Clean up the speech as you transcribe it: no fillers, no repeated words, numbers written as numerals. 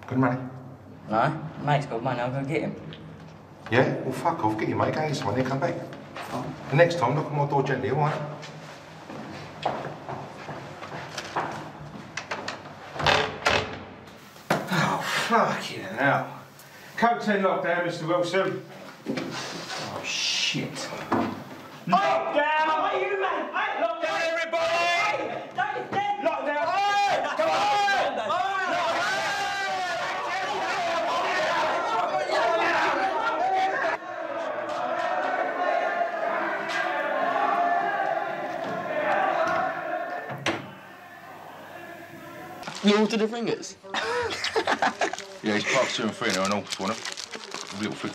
Good money? No, mate's got money, I'll go get him. Yeah? Well, fuck off. Get your mate, go get some money, come back. Oh. The next time, knock on my door gently, all right? Oh, fucking hell. Code 10 lockdown, Mr. Wilson. Oh, shit. Lockdown! How are you, man? Hey, Lockdown, everybody! Hey, David's dead! Lockdown! Hey! Come on! You all to the ringers? Yeah, he's parked 2 and 3 and they're on all for them. Little